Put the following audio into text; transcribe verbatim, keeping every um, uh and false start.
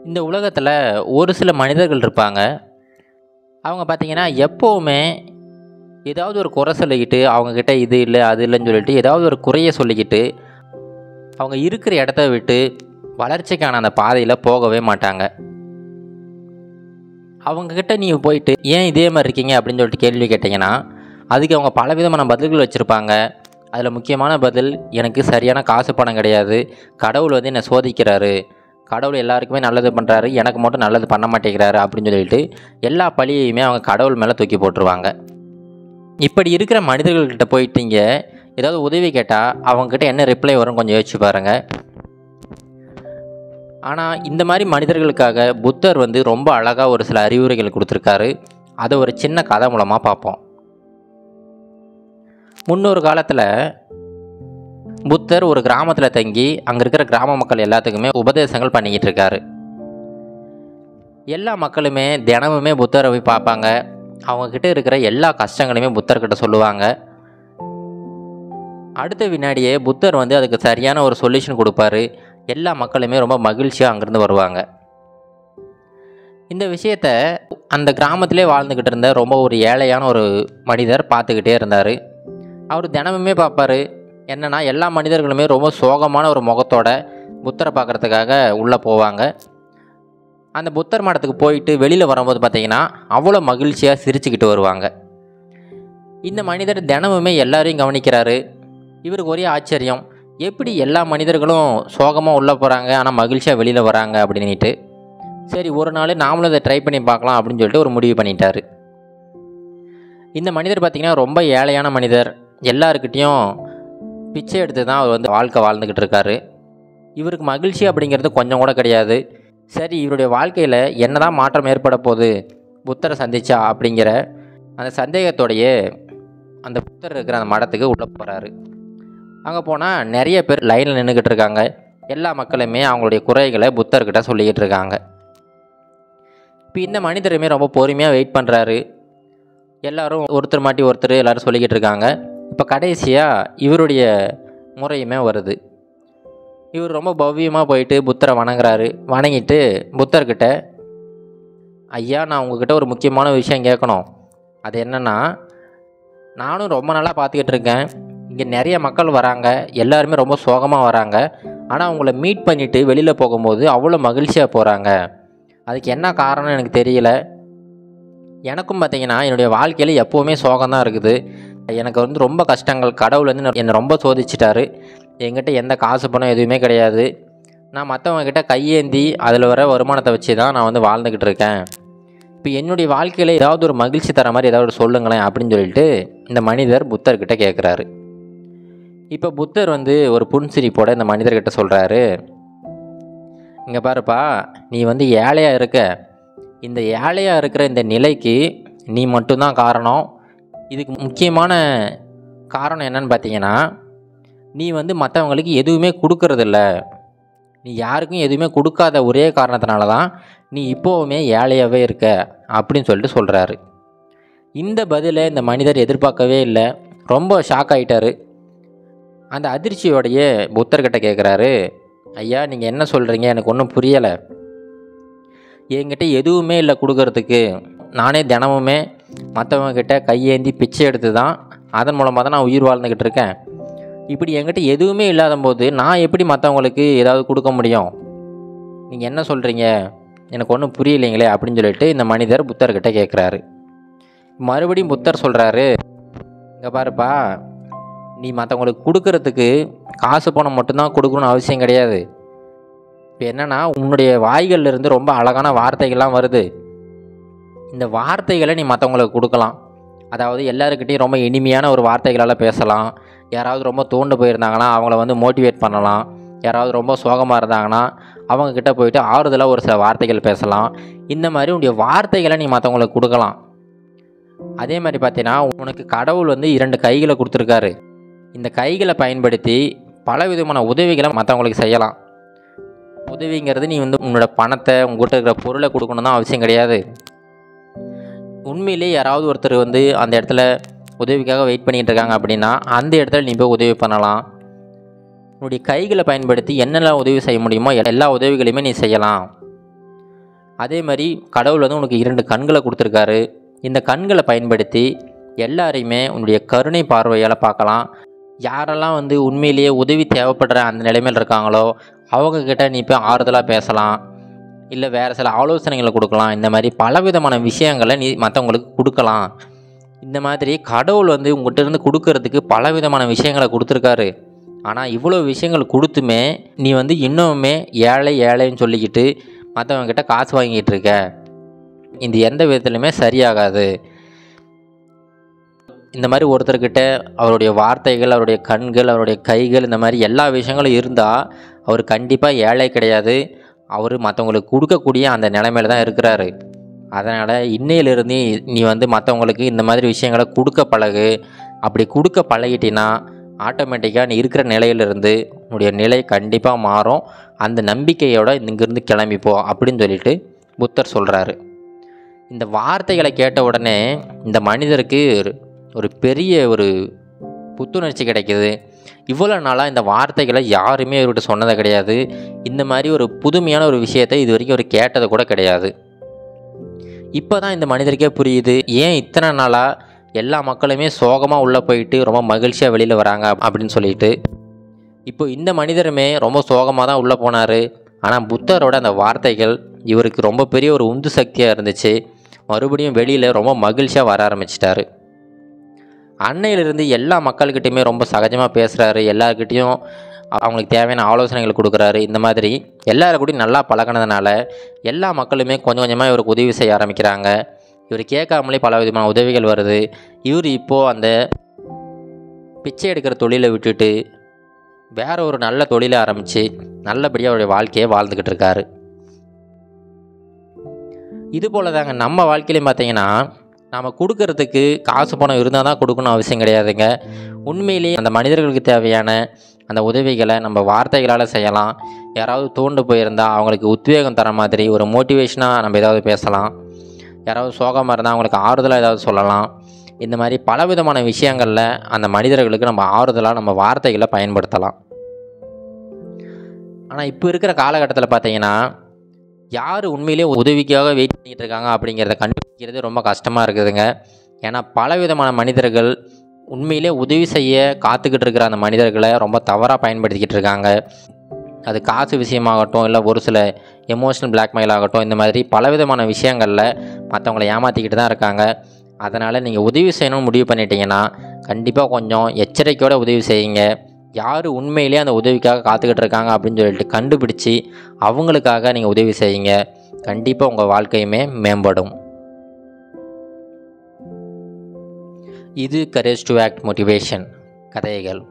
இந்த உலகத்தில் ஒரு சில மனிதர்கள் இருப்பாங்க. அவங்க பார்த்தீங்கன்னா எப்போவுமே ஏதாவது ஒரு குறை சொல்லிக்கிட்டு, அவங்கக்கிட்ட இது இல்லை அது இல்லைன்னு சொல்லிட்டு ஏதாவது ஒரு குறையை சொல்லிக்கிட்டு அவங்க இருக்கிற இடத்த விட்டு வளர்ச்சிக்கான அந்த பாதையில் போகவே மாட்டாங்க. அவங்கக்கிட்ட நீங்கள் போயிட்டு ஏன் இதே மாதிரி இருக்கீங்க அப்படின்னு சொல்லிட்டு கேள்வி கேட்டிங்கன்னா அதுக்கு அவங்க பலவிதமான பதில்கள் வச்சுருப்பாங்க. அதில் முக்கியமான பதில், எனக்கு சரியான காசு பணம் கிடையாது, கடவுள் வந்து என்னை சோதிக்கிறாரு, கடவுள் எல்லாருக்குமே நல்லது பண்ணுறாரு, எனக்கு மட்டும் நல்லது பண்ண மாட்டேங்கிறாரு அப்படின்னு சொல்லிட்டு எல்லா பழியையுமே அவங்க கடவுள் மேலே தூக்கி போட்டுருவாங்க. இப்படி இருக்கிற மனிதர்கள்கிட்ட போயிட்டீங்க ஏதாவது உதவி கேட்டால் அவங்கக்கிட்ட என்ன ரிப்ளை வரும் கொஞ்சம் யோசிச்சு பாருங்கள். ஆனால் இந்த மாதிரி மனிதர்களுக்காக புத்தர் வந்து ரொம்ப அழகாக ஒரு சில அறிவுரைகள் கொடுத்துருக்காரு. அதை ஒரு சின்ன கதை மூலமாக பார்ப்போம். முன்னொரு காலத்தில் புத்தர் ஒரு கிராமத்தில் தங்கி அங்கே இருக்கிற கிராம மக்கள் எல்லாத்துக்குமே உபதேசங்கள் பண்ணிக்கிட்டு இருக்காரு. எல்லா மக்களுமே தினமுமே புத்தரை போய் பார்ப்பாங்க. அவங்கக்கிட்ட இருக்கிற எல்லா கஷ்டங்களையுமே புத்தர்கிட்ட சொல்லுவாங்க. அடுத்த வினாடியே புத்தர் வந்து அதுக்கு சரியான ஒரு சொல்யூஷன் கொடுப்பாரு. எல்லா மக்களுமே ரொம்ப மகிழ்ச்சியாக அங்கேருந்து வருவாங்க. இந்த விஷயத்த அந்த கிராமத்திலே வாழ்ந்துக்கிட்டு இருந்த ரொம்ப ஒரு ஏழையான ஒரு மனிதர் பார்த்துக்கிட்டே இருந்தார். அவர் தினமுமே பார்ப்பார். என்னென்னா எல்லா மனிதர்களுமே ரொம்ப சோகமான ஒரு முகத்தோட புத்தரை பார்க்குறதுக்காக உள்ளே போவாங்க. அந்த புத்தர் மடத்துக்கு போயிட்டு வெளியில் வரும்போது பார்த்திங்கன்னா அவ்வளோ மகிழ்ச்சியாக சிரிச்சுக்கிட்டு வருவாங்க. இந்த மனிதர் தினமுமே எல்லாரையும் கவனிக்கிறாரு. இவருக்கு ஒரே ஆச்சரியம், எப்படி எல்லா மனிதர்களும் சோகமாக உள்ளே போகிறாங்க ஆனால் மகிழ்ச்சியாக வெளியில் வராங்க அப்படின்ட்டு. சரி, ஒரு நாள் நாமளும் அதை ட்ரை பண்ணி பார்க்கலாம் அப்படின்னு சொல்லிட்டு ஒரு முடிவு பண்ணிட்டார். இந்த மனிதர் பார்த்திங்கன்னா ரொம்ப ஏழையான மனிதர். எல்லாருக்கிட்டேயும் பிச்சை எடுத்து தான் அவர் வந்து வாழ்க்கை வாழ்ந்துக்கிட்டு இருக்காரு. இவருக்கு மகிழ்ச்சி அப்படிங்கிறது கொஞ்சம் கூட கிடையாது. சரி, இவருடைய வாழ்க்கையில் என்ன தான் மாற்றம் ஏற்பட போகுது புத்தரை சந்திச்சா அப்படிங்கிற அந்த சந்தேகத்தோடையே அந்த புத்தர் இருக்கிற அந்த மடத்துக்கு உள்ளே போகிறாரு. அங்கே போனால் நிறைய பேர் லைனில் நின்றுக்கிட்டு இருக்காங்க. எல்லா மக்களுமே அவங்களுடைய குறைகளை புத்தர்கிட்ட சொல்லிக்கிட்டு இருக்காங்க. இப்போ இந்த மனிதருமே ரொம்ப பொறுமையாக வெயிட் பண்ணுறாரு. எல்லோரும் ஒருத்தர் மாட்டி ஒருத்தர் எல்லோரும் சொல்லிக்கிட்டு இருக்காங்க. இப்போ கடைசியாக இவருடைய முறையுமே வருது. இவர் ரொம்ப பவ்யமாக போயிட்டு புத்தரை வணங்குறாரு. வணங்கிட்டு புத்தர்கிட்ட, ஐயா, நான் உங்ககிட்ட ஒரு முக்கியமான விஷயம் கேட்கணும். அது என்னென்னா, நானும் ரொம்ப நாளாக பார்த்துக்கிட்டு இருக்கேன், இங்கே நிறைய மக்கள் வராங்க, எல்லாருமே ரொம்ப சோகமாக வராங்க. ஆனால் அவங்கள மீட் பண்ணிவிட்டு வெளியில் போகும்போது அவ்வளோ மகிழ்ச்சியாக போகிறாங்க. அதுக்கு என்ன காரணம் எனக்கு தெரியல. எனக்கும் பார்த்திங்கன்னா என்னுடைய வாழ்க்கையில் எப்போவுமே சோகம்தான் இருக்குது. எனக்கு வந்து ரொம்ப கஷ்டங்கள், கடவுள் வந்து என்னை ரொம்ப சோதிச்சிட்டாரு. என்கிட்ட எந்த காசு பணம் எதுவுமே கிடையாது. நான் மற்றவங்கக்கிட்ட கையேந்தி அதில் வர வருமானத்தை வச்சு தான் நான் வந்து வாழ்ந்துக்கிட்டு இருக்கேன். இப்போ என்னுடைய வாழ்க்கையில் ஏதாவது ஒரு மகிழ்ச்சி தர மாதிரி ஏதாவது சொல்லுங்களேன் அப்படின்னு சொல்லிட்டு இந்த மனிதர் புத்தர்கிட்ட கேட்குறாரு. இப்போ புத்தர் வந்து ஒரு புன்சிரிப்போட இந்த மனிதர்கிட்ட சொல்கிறாரு, இங்கே பாருப்பா, நீ வந்து ஏழையாக இருக்க. இந்த ஏழையாக இருக்கிற இந்த நிலைக்கு நீ மட்டும்தான் காரணம். இதுக்கு முக்கியமான காரணம் என்னன்னு பார்த்தீங்கன்னா, நீ வந்து மற்றவங்களுக்கு எதுவுமே கொடுக்கறதில்ல. நீ யாருக்கும் எதுவுமே கொடுக்காத ஒரே காரணத்தினால தான் நீ இப்போவுமே ஏழையாகவே இருக்க அப்படின்னு சொல்லிட்டு சொல்கிறாரு. இந்த பதிலை இந்த மனிதர் எதிர்பார்க்கவே இல்லை. ரொம்ப ஷாக் ஆகிட்டார். அந்த அதிர்ச்சியோடையே புத்தர்கிட்ட கேட்குறாரு, ஐயா, நீங்கள் என்ன சொல்கிறீங்க, எனக்கு ஒன்றும் புரியலை. என்கிட்ட எதுவுமே இல்லை கொடுக்கறதுக்கு. நானே தினமுமே மற்றவங்கக்கிட்ட கையேந்தி பிச்சை எடுத்து தான் அதன் மூலமாக தான் நான் உயிர் வாழ்ந்துக்கிட்டு இருக்கேன். இப்படி என்கிட்ட எதுவுமே இல்லாத போது நான் எப்படி மற்றவங்களுக்கு ஏதாவது கொடுக்க முடியும்? நீங்கள் என்ன சொல்கிறீங்க, எனக்கு ஒன்றும் புரியலைங்களே அப்படின்னு சொல்லிட்டு இந்த மனிதர் புத்தர்கிட்ட கேட்குறாரு. மறுபடியும் புத்தர் சொல்கிறாரு, இங்கே பாருப்பா, நீ மற்றவங்களுக்கு கொடுக்கறதுக்கு காசு பணம் மட்டும்தான் கொடுக்கணும்னு அவசியம் கிடையாது. இப்போ என்னென்னா, உன்னுடைய வாய்கள்லேருந்து ரொம்ப அழகான வார்த்தைகள்லாம் வருது. இந்த வார்த்தைகளை நீ மற்றவங்களுக்கு கொடுக்கலாம். அதாவது எல்லாருக்கிட்டையும் ரொம்ப இனிமையான ஒரு வார்த்தைகளால் பேசலாம். யாராவது ரொம்ப தூண்டு போயிருந்தாங்கன்னா அவங்கள வந்து மோட்டிவேட் பண்ணலாம். யாராவது ரொம்ப சோகமாக இருந்தாங்கன்னா அவங்கக்கிட்ட போயிட்டு ஆறுதலாக ஒரு சில வார்த்தைகள் பேசலாம். இந்த மாதிரி உன்னுடைய வார்த்தைகளை நீ மற்றவங்களுக்கு கொடுக்கலாம். அதே மாதிரி பார்த்தீங்கன்னா, உனக்கு கடவுள் வந்து இரண்டு கைகளை கொடுத்துருக்காரு. இந்த கைகளை பயன்படுத்தி பல விதமான உதவிகளை மற்றவங்களுக்கு செய்யலாம். உதவிங்கிறது நீ வந்து உன்னோட பணத்தை, உங்கள்கிட்ட இருக்கிற பொருளை கொடுக்கணும் தான் அவசியம் கிடையாது. உண்மையிலே யாராவது ஒருத்தர் வந்து அந்த இடத்துல உதவிக்காக வெயிட் பண்ணிகிட்டு இருக்காங்க அப்படின்னா அந்த இடத்துல நீ போய் உதவி பண்ணலாம். உன்னுடைய கைகளை பயன்படுத்தி என்னெல்லாம் உதவி செய்ய முடியுமோ எல்லா உதவிகளையுமே நீ செய்யலாம். அதே மாதிரி கடவுள் வந்து உனக்கு இரண்டு கண்களை கொடுத்துருக்காரு. இந்த கண்களை பயன்படுத்தி எல்லாரையுமே உன்னுடைய கருணை பார்வையால் பார்க்கலாம். யாரெல்லாம் வந்து உண்மையிலேயே உதவி தேவைப்படுற அந்த நிலைமையில் இருக்காங்களோ அவங்கக்கிட்ட நீ போய் ஆறுதலாக பேசலாம், இல்லை வேறு சில ஆலோசனைகளை கொடுக்கலாம். இந்த மாதிரி பலவிதமான விஷயங்களை நீ மற்றவங்களுக்கு கொடுக்கலாம். இந்த மாதிரி கடவுள் வந்து உங்கள்கிட்ட இருந்து கொடுக்கறதுக்கு பலவிதமான விஷயங்களை கொடுத்துருக்காரு. ஆனால் இவ்வளோ விஷயங்கள் கொடுத்துமே நீ வந்து இன்னுமே ஏழை ஏழைன்னு சொல்லிக்கிட்டு மற்றவங்கக்கிட்ட காசு வாங்கிட்டு இருக்க. இது எந்த விதத்துலையுமே சரியாகாது. இந்த மாதிரி ஒருத்தர்கிட்ட அவருடைய வார்த்தைகள், அவருடைய கண்கள், அவருடைய கைகள், இந்த மாதிரி எல்லா விஷயங்களும் இருந்தால் அவர் கண்டிப்பாக ஏழை கிடையாது. அவர் மற்றவங்களுக்கு கொடுக்கக்கூடிய அந்த நிலைமையில தான் இருக்கிறாரு. அதனால் இன்னையிலிருந்து நீ வந்து மற்றவங்களுக்கு இந்த மாதிரி விஷயங்களை கொடுக்க பழகு. அப்படி கொடுக்க பழகிட்டினா ஆட்டோமேட்டிக்காக நீ இருக்கிற நிலையிலிருந்து உன்னுடைய நிலை கண்டிப்பாக மாறும். அந்த நம்பிக்கையோடு இங்கேருந்து கிளம்பிப்போ அப்படின்னு சொல்லிட்டு புத்தர் சொல்கிறாரு. இந்த வார்த்தைகளை கேட்ட உடனே இந்த மனிதருக்கு ஒரு பெரிய ஒரு புத்துணர்ச்சி கிடைக்கிது. இவ்வளோ நாளாக இந்த வார்த்தைகளை யாருமே இவர்கிட்ட சொன்னது கிடையாது. இந்த மாதிரி ஒரு புதுமையான ஒரு விஷயத்தை இது வரைக்கும் அவர் கேட்டது கூட கிடையாது. இப்போ தான் இந்த மனிதருக்கே புரியுது ஏன் இத்தனை நாளாக எல்லா மக்களுமே சோகமாக உள்ளே போயிட்டு ரொம்ப மகிழ்ச்சியாக வெளியில் வராங்க அப்படின்னு சொல்லிட்டு. இப்போ இந்த மனிதருமே ரொம்ப சோகமாக தான் உள்ளே போனார். ஆனால் புத்தரோட அந்த வார்த்தைகள் இவருக்கு ரொம்ப பெரிய ஒரு உந்து சக்தியாக இருந்துச்சு. மறுபடியும் வெளியில் ரொம்ப மகிழ்ச்சியாக வர ஆரம்பிச்சிட்டாரு. அன்னையிலிருந்து எல்லா மக்கள்கிட்டையுமே ரொம்ப சகஜமாக பேசுகிறாரு. எல்லாருக்கிட்டையும் அவங்களுக்கு தேவையான ஆலோசனைகள் கொடுக்குறாரு. இந்த மாதிரி எல்லாருக்கூடையும் நல்லா பழகினதுனால எல்லா மக்களுமே கொஞ்சம் கொஞ்சமாக இவருக்கு உதவி செய்ய ஆரம்பிக்கிறாங்க. இவர் கேட்காமலே பல விதமான உதவிகள் வருது. இவர் இப்போது அந்த பிச்சை எடுக்கிற தொழிலை விட்டுட்டு வேற ஒரு நல்ல தொழிலை ஆரம்பித்து நல்லபடியாக அவருடைய வாழ்க்கையை வாழ்ந்துக்கிட்டு இருக்காரு. இது போல் தாங்க நம்ம வாழ்க்கையிலையும் பார்த்தீங்கன்னா நாம் கொடுக்கறதுக்கு காசு பணம் இருந்தால் தான் கொடுக்கணும் அவசியம் கிடையாதுங்க. உண்மையிலேயே அந்த மனிதர்களுக்கு தேவையான அந்த உதவிகளை நம்ம வார்த்தைகளால் செய்யலாம். யாராவது தோண்டு போயிருந்தால் அவங்களுக்கு உத்வேகம் தர மாதிரி ஒரு மோட்டிவேஷனாக நம்ம ஏதாவது பேசலாம். யாராவது சோகமாக இருந்தால் அவங்களுக்கு ஆறுதலாக ஏதாவது சொல்லலாம். இந்த மாதிரி பலவிதமான விஷயங்களில் அந்த மனிதர்களுக்கு நம்ம ஆறுதலாக நம்ம வார்த்தைகளை பயன்படுத்தலாம். ஆனால் இப்போ இருக்கிற காலகட்டத்தில் பார்த்தீங்கன்னா யார் உண்மையிலே உதவிக்காக வெயிட் பண்ணிகிட்டு இருக்காங்க அப்படிங்கிறத கண்டுபிடிக்கிறது ரொம்ப கஷ்டமாக இருக்குதுங்க. ஏன்னா பலவிதமான மனிதர்கள் உண்மையிலே உதவி செய்ய காத்துக்கிட்டு இருக்கிற அந்த மனிதர்களை ரொம்ப தவறாக பயன்படுத்திக்கிட்டு இருக்காங்க. அது காசு விஷயமாகட்டும், இல்லை ஒரு சில எமோஷனல் பிளாக்மெயில் ஆகட்டும், இந்த மாதிரி பலவிதமான விஷயங்களில் மற்றவங்களை ஏமாற்றிக்கிட்டு தான் இருக்காங்க. அதனால் நீங்கள் உதவி செய்யணும்னு முடிவு பண்ணிட்டீங்கன்னா கண்டிப்பாக கொஞ்சம் எச்சரிக்கையோடு உதவி செய்யுங்க. யார் உண்மையிலே அந்த உதவிக்காக காத்துக்கிட்டு இருக்காங்க அப்படின்னு சொல்லிட்டு கண்டுபிடிச்சி அவங்களுக்காக நீங்கள் உதவி செய்யுங்க. கண்டிப்பாக உங்கள் வாழ்க்கையுமே மேம்படும். இது கரேஜ் டு ஆக்ட் மோட்டிவேஷன் கதைகள்.